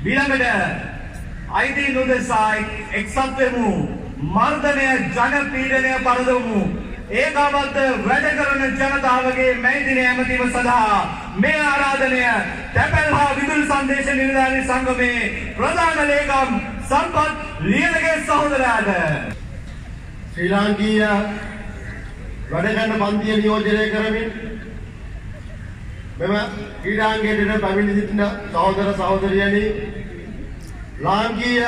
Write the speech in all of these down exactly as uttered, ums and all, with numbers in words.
ඊළඟට අයිතීන් උදෙසා එක්සත් වෙමු. මර්ධනය ජන පීඩනය පරදවමු. ඒකාබද්ධ වැඩ කරන ජනතාවගේ මේ දින ඇමතීම සඳහා මේ ආරාධනය තැපැල් හා විදුලි සංදේශ නිලධාරී සංගමේ ප්‍රධාන ලේකම් සම්පත් ලියනගේ සහෝදරයාට ශ්‍රී ලාංකීය වැඩ කරන පන්තිය නියෝජනය කරමින් මෙම ක්‍රීඩාංගණයට පැමිණ සිටින සහෝදර සහෝදරියනි ලාංකීය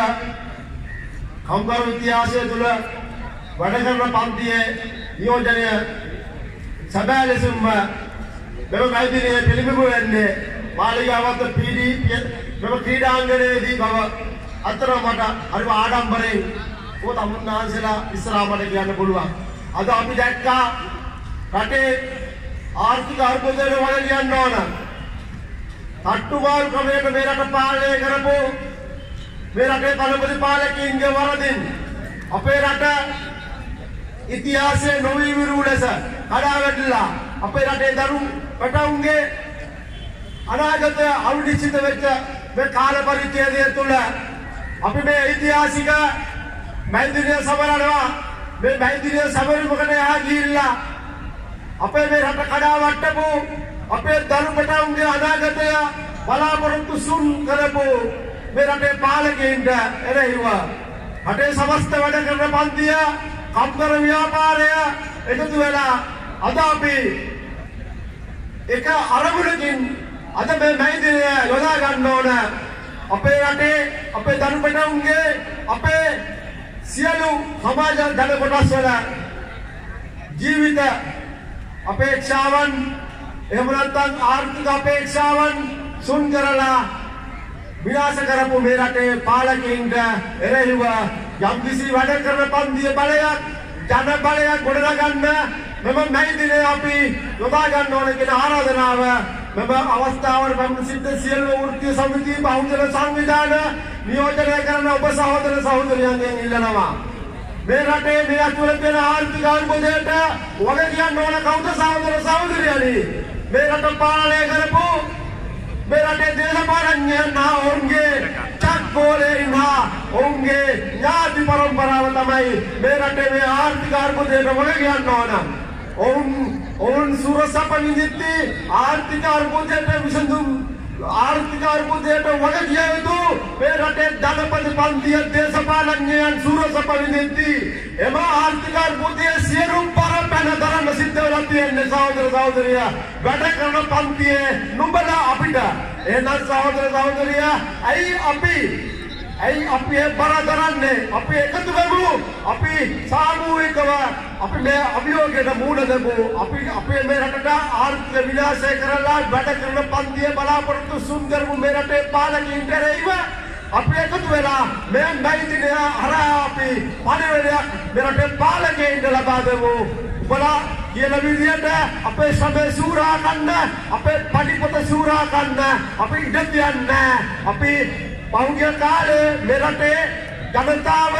කම්කරු ඉතිහාසය තුළ වැඩ කරන පන්තියේ නියෝජනය සැබෑ ලෙසම මෙම මැදිරියේ පිළිබිඹු වෙන්නේ මාලිගාවත පීඩී මෙම ක්‍රීඩාංගණයේදී බව අතර මට හරිම ආඩම්බරයෙන් ඔබ තමුන්නාන්සලා ඉස්සරහා මට කියන්න පුළුවන්. අද අපි දැක්කා රටේ ආර්ථික අර්බුදයට වල ලියන්න ඕන. තට්ටුමාරු ක්‍රමයක මේ රට පාලනය කරපු මේ රටේ කලපති පාලකයින්ගේ වරදින් අපේ රට ඉතිහාසයේ නොවි විරු ලෙස කඩා වැටිලා අපේ රටේ දරු පැටවුන්ගේ අනාගතය අවිනිශ්චිත වෙච්ච මේ කාල පරිච්ඡේදය තුළ අපි මේ ඓතිහාසික මැදිරිය සමරනවා. මේ මැදිරිය සමරමුකට යහා ගිහිල්ලා අපේ මේ රට කඩා වට්ටපු අපේ දරු පැටවුන්ගේ අනාගතය බලාපොරොත්තු සුන් කරපු මේ රටේ පාලකයින්ට එරෙහිව රටේ සමස්ත වැඩ කරන පන්තිය කම්කර ව්‍යාපාරය එකතු වෙලා අද අපි එක අරමුණකින් අද මේ මැදිරිය යොදා ගන්න ඕන. අපේ රටේ අපේ දරු පැටවුන්ගේ අපේ සියලු සමාජ ජන කොටස් වල ජීවිත අපේක්ෂාවන් එහෙම නැත්නම් ආර්ථික අපේක්ෂාවන් සුන් කරලා විනාශ කරපු මේ රටේ පාලකයින්ට එරෙහිව යම්කිසි වැඩ කරන පන්තිය බලයක් ජන බලයක් ගොඩනගන්න මෙම මැදිරියේ අපි යොදා ගන්න ඕන කියන ආරාධනාව මෙම අවස්ථාවට පැමිණ සිටින සියලු වෘත්තීය සමිති බහුජන සංවිධාන නියෝජනය කරන ඔබ සහෝදර සහෝදරියන්ගෙන් ඉල්ලනවා. මේ රටේ මේ අතුල තියෙන ආර්ථික අර්බුදයට වග කියන්න ඕන කවුද සහෝදර සහෝදරියනි? මේ රට පාලනය කරපු මේ රටේ දේශපාලඥයන් හා ඔවුන්ගේ චක්කෝලේන් හා ඔවුන්ගේ ඥාති පරම්පරාව තමයි මේ රටේ මේ ආර්ථික අර්බුදයට වග කියන්න ඕන. ඔවුන් ඔවුන් සුරසප විඳිති ආර්ථික අර්බුදයට විසඳුම් ආර්ථික අර්බුදයට වග කිය යුතු මේ රටේ ධනපති පන්තිය දේශපාලඥයන් සුරසප විඳිති. එම ආර්ථික අර්බුදයේ සියලුම පරපැන දරන්න සිද්ධ වෙලා තියෙන්නේ සහෝදර සහෝදරියා වැඩ කරන පන්තියේ නුඹලා අපිට එහෙනම් සහෝදර සහෝදරියා ඇයි අපි ඇයි අපි බර දරන්නේ? අපි එකතු වෙමු. අපි සාමූහිකව අපි මේ අභියෝගයට මුහුණ දෙමු. අපි අපේ මේ රටට ආර්ථික විනාශය කරලා වැඩ කරන පන්තිය බලාපොරොත්තු සුන් කරමු මේ රටේ පාලකයින්ට එරෙහිව අපි එකතු වෙලා මේ මැදිරිය හරහා අපි පරිවර්තනයක් මේ රටේ පාලකයින්ට ලබා දෙමු. උඹලා කියන විදියට අපේ සමේ සූරා ගන්න අපේ පඩිපොත සූරා ගන්න අපි ඉඩ තියන්නේ අපි පෞද්ගල කාලේ මේ රටේ ජනතාව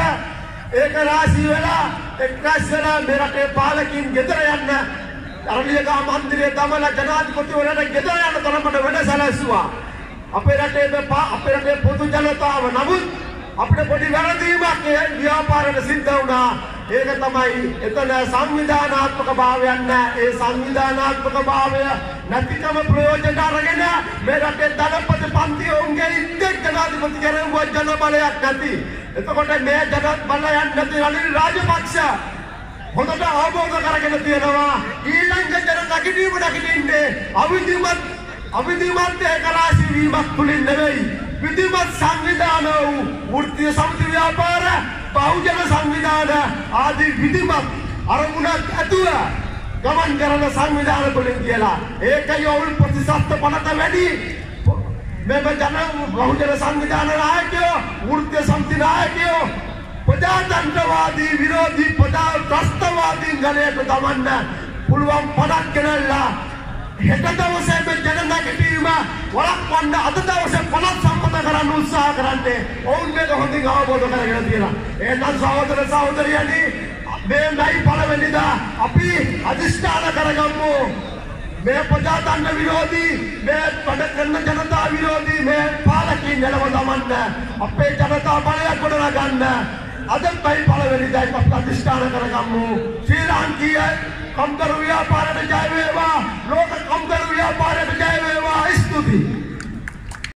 ඒක රාශී වෙලා එක්රැස් වෙලා මේ රටේ පාලකින් ගෙදර යන්න අරලියගහ මන්දිරයේ දමලා ජනාධිපතිවරයාට ගෙදර යන තරමට වැඩ සැලැස්සුවා. අපේ රටේ අපේ රටේ පොදු ජනතාව නමුත් අපිට පොඩි වැරදීමක් ඒ ව්‍යාපාරයට සිද්ධ වුණා. ඒක තමයි එතන සංවිධානාත්මක භාවයක් නැහැ. ඒ සංවිධානාත්මක භාවය නැතිකම ප්‍රයෝජන අරගෙන මේ රටේ ධනපති පන්තිය උන්ගේ ඉන්දෙක් ජනාධිපති කෙරෙව්වා ජන බලයක් නැති. එතකොට මේ ජන බලයක් නැති රනිල් රාජපක්ෂ හොඳට අවබෝධ කරගෙන තියෙනවා ඊළඟ ජන නැගිටීම නැගිටින්නේ අවිධිමත් අවිධිමත් ඒක රාශී වීමක් තුලින් නෙවෙයි. විධිමත් සංවිධාන වූ වෘත්තීය සමිති ව්‍යාපාර බහුජන සංවිධාන ආදී විධිමත් අරමුණක් ඇතුව ගමන් කරන සංවිධාන වලින් කියලා. ඒකයි ඔවුන් ප්‍රතිශත පනත වැඩි. මෙම ජන බහුජන සංවිධාන නායකයෝ වෘත්තීය සමිති නායකයෝ ප්‍රජාතන්ත්‍රවාදී විරෝධී ප්‍රජාත්‍රස්තවාදී ගලයට දමන්න පුළුවන් පණක් ගෙනල්ලා හෙට දවසේ මේ ජන නැගිටීම වළක්වන්න අද දවසේ පළාත් සම්මත කරන්න උත්සාහ කරන්නේ ඔවුන් මේක හොඳින් අවබෝධ කරගෙන තියෙනවා. එහෙනම් සහෝදර සහෝදරියනි මේ නැයි පළවෙනිදා අපි අධිෂ්ඨාන කරගමු මේ ප්‍රජාතන්ත්‍ර විරෝධී මේ වැඩ කරන ජනතා විරෝධී මේ පාලකීන් නෙලව දමන්න අපේ ජනතා බලයක් ගොඩනගන්න අද පයි පළවෙනිදයි අපි අධිෂ්ඨාන කරගමු ශ්‍රී ලාංකීය කම්කරු ව්‍යාපාරයට ජය වේවා ලෝක